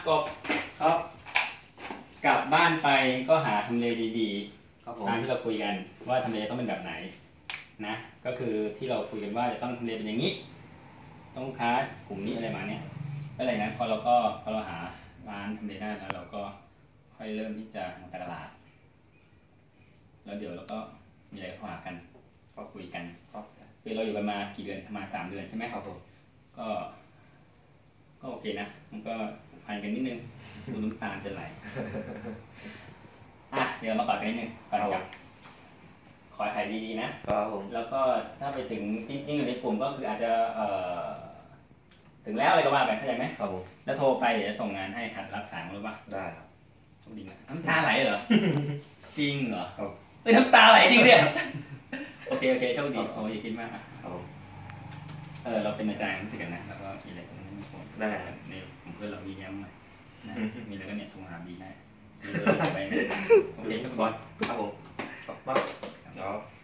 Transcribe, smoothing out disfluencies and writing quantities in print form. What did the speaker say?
กบครับกลับบ้านไปก็หาทำเลดีๆตามที่เราคุยกันว่าทำเลต้องเป็นแบบไหนนะก็คือที่เราคุยกันว่าจะต้องทำเลเป็นอย่างนี้ต้องลูกค้ากลุ่มนี้อะไรมาเนี่ยอะไรนะพอเราหาร้านทำเลได้แล้วเราก็ค่อยเริ่มที่จะทำตลาดแล้วเดี๋ยวเราก็มีอะไรก็หากันก็คุยกันคือเราอยู่กันมากี่เดือนประมาณ3 เดือนใช่ไหมครับผมก็โอเคนะมันก็ผูกพันกันนิดนึงดูน้ำตาลจะไหลเดี๋ยวมาก่อนกันนิดนึงก่อนกลับขอถ่ายดีๆนะครับผมแล้วก็ถ้าไปถึงจริงๆอยู่ในกลุ่มก็คืออาจจะถึงแล้วอะไรก็ว่าไปเข้าใจไหมครับผมแล้วโทรไปเดี๋ยวจะส่งงานให้หัดรับสายรู้ป่ะได้ครับโชคดีนะน้ำตาไหลเหรอจริงเหรอครับน้ำตาไหลจริงเนี่ยโอเคโชคดีโอ้ยอย่าคิดมากครับเราเป็นอาจารย์รู้สึกกันนะแล้วก็มีอะไรตรงนี้มีคนได้ในผมเพื่อนเรามีย้ำใหม่มีอะไรก็เนี่ยโทรหาบีได้มีเบอร์ไปโอเคโชคดีครับผมครับ